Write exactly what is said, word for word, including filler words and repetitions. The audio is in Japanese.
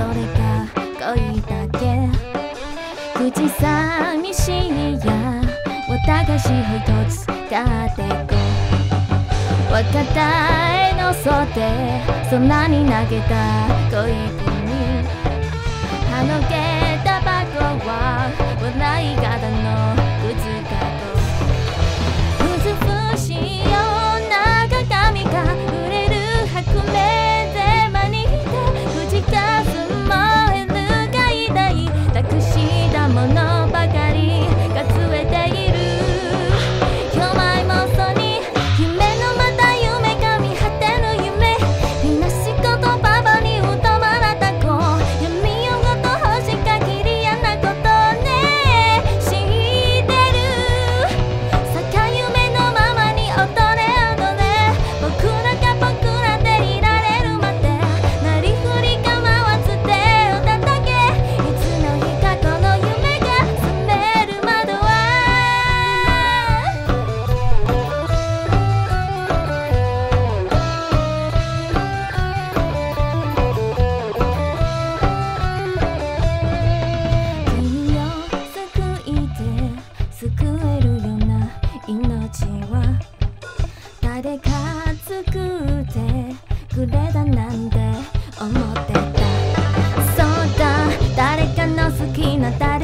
れが恋だけ口寂しいや私を一つ買ってこわかった絵の袖空に投げた恋文はのけた箱は笑い方の靴かと美しいような鏡が触れる白目でまにして口かす燃えるが痛い託したものばかりがつえている今日前もそに夢のまた夢が見果てぬ夢みなし言葉に疎まれた子闇夜ごと星限り嫌なことね知ってる逆夢のままに踊れ踊れ僕らが僕らでいられるまでなりふり構わず手を叩けいつの日かこの夢が覚めるまでは君を救いて救えるような命は誰か作ってくれたなんて思ってたそうだ誰かの好きな誰